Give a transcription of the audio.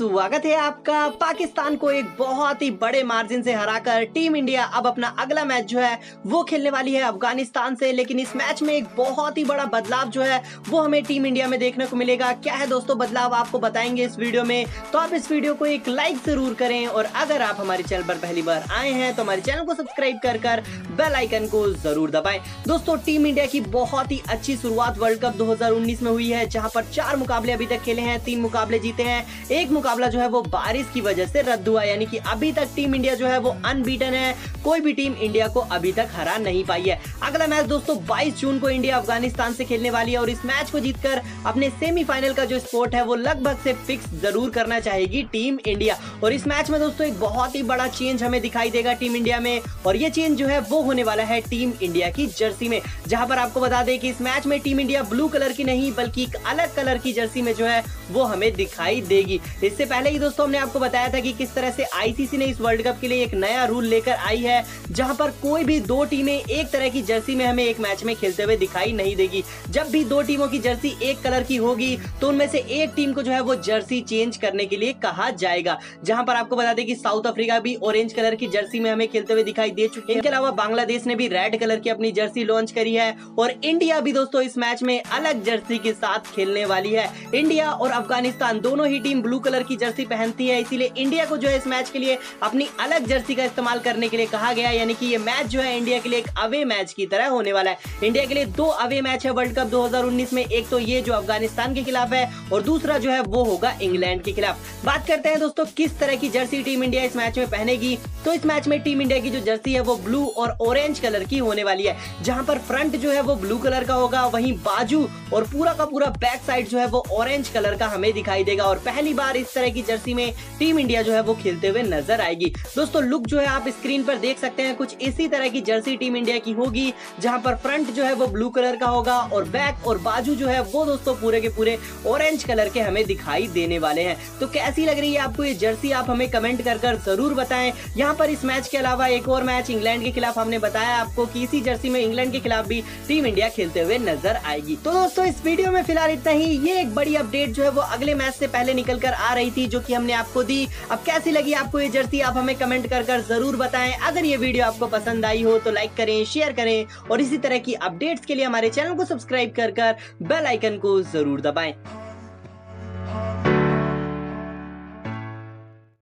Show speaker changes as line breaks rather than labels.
स्वागत है आपका। पाकिस्तान को एक बहुत ही बड़े मार्जिन से हराकर टीम इंडिया अब अपना अगला मैच जो है वो खेलने वाली है अफगानिस्तान से। लेकिन इस मैच में एक बहुत ही बड़ा बदलाव जो है वो हमें टीम इंडिया में देखने को मिलेगा। क्या है दोस्तों बदलाव, आपको बताएंगे इस वीडियो में, तो आप इस वीडियो को एक लाइक जरूर करें। और अगर आप हमारे चैनल पर पहली बार आए हैं तो हमारे चैनल को सब्सक्राइब कर बेल आइकन को जरूर दबाएं। दोस्तों टीम इंडिया की बहुत ही अच्छी शुरुआत वर्ल्ड कप 2019 में हुई है, जहां पर 4 मुकाबले अभी तक खेले हैं, 3 मुकाबले जीते हैं, एक मुकाबला जो है वो बारिश की वजह से रद्द हुआ। यानी कि अभी तक टीम इंडिया जो है वो अनबीटन है, कोई भी टीम इंडिया को अभी तक हरा नहीं पाई है। अगला मैच दोस्तों 22 जून को इंडिया अफगानिस्तान से खेलने वाली है और इस मैच को जीतकर अपने सेमीफाइनल का जो स्पॉट है वो लगभग से फिक्स जरूर करना चाहेगी टीम इंडिया। और इस मैच में दोस्तों एक बहुत ही बड़ा चेंज हमें दिखाई देगा टीम इंडिया में, और ये चेंज जो है वो होने वाला है टीम इंडिया की जर्सी में। जहां पर आपको बता दें कि इस मैच में टीम इंडिया ब्लू कलर की नहीं बल्कि एक अलग कलर की जर्सी में जो है वो हमें दिखाई देगी। इससे पहले ही दोस्तों हमने आपको बताया था कि किस तरह से आईसीसी ने इस वर्ल्ड कप के लिए एक नया रूल लेकर आई है, जहां पर कोई भी 2 टीमें एक तरह की जर्सी में हमें एक मैच में खेलते हुए दिखाई नहीं देगी। जब भी 2 टीमों की जर्सी एक कलर की होगी तो उनमें से एक टीम को जो है वो जर्सी चेंज करने के लिए कहा जाएगा। जहां पर आपको बता दें कि साउथ अफ्रीका भी ऑरेंज कलर की जर्सी में हमें खेलते हुए दिखाई दे चुके हैं। इनके अलावा बांग्लादेश ने भी रेड कलर की अपनी जर्सी लॉन्च करी है और इंडिया भी दोस्तों इस मैच में अलग जर्सी के साथ खेलने वाली है। इंडिया और अफगानिस्तान दोनों ही टीम ब्लू कलर की जर्सी पहनती है, इसीलिए इंडिया को जो है इस मैच के लिए अपनी अलग जर्सी का इस्तेमाल करने के लिए कहा गया। यानी कि ये मैच जो है इंडिया के लिए एक अवे मैच की तरह होने वाला है। इंडिया के लिए 2 अवे मैच है वर्ल्ड कप 2019 में, एक तो ये जो अफगानिस्तान के खिलाफ है और दूसरा जो है वो होगा इंग्लैंड के खिलाफ। बात करते हैं दोस्तों किस तरह की जर्सी टीम इंडिया इस मैच में पहनेगी। तो इस मैच में टीम इंडिया की जो जर्सी है वो ब्लू और ऑरेंज कलर की होने वाली है, जहां पर फ्रंट जो है वो ब्लू कलर का होगा, वहीं बाजू और पूरा का पूरा बैक साइड जो है वो ऑरेंज कलर का हमें दिखाई देगा। और पहली बार इस तरह की जर्सी में टीम इंडिया जो है वो खेलते हुए नजर आएगी। दोस्तों लुक जो है आप स्क्रीन पर देख सकते हैं, कुछ इसी तरह की जर्सी टीम इंडिया की होगी, जहां पर फ्रंट जो है वो ब्लू कलर का होगा और बैक और बाजू जो है वो दोस्तों पूरे के पूरे ऑरेंज कलर के हमें दिखाई देने वाले हैं। तो कैसी लग रही है आपको ये जर्सी, आप हमें कमेंट कर जरूर बताएं। यहाँ पर इस मैच के अलावा एक और मैच इंग्लैंड के खिलाफ हमने बताया आपको कि इसी जर्सी में इंग्लैंड के खिलाफ भी टीम इंडिया खेलते हुए नजर आएगी। तो दोस्तों इस वीडियो में फिलहाल इतना ही। ये एक बड़ी अपडेट जो है वो अगले मैच से पहले निकल कर आ रही थी, जो कि हमने आपको दी। अब कैसी लगी आपको ये जर्सी, आप हमें कमेंट कर जरूर बताएं। अगर ये वीडियो आपको पसंद आई हो तो लाइक करें, शेयर करें और इसी तरह की अपडेट्स के लिए हमारे चैनल को सब्सक्राइब कर बेल आइकन को जरूर दबाएं।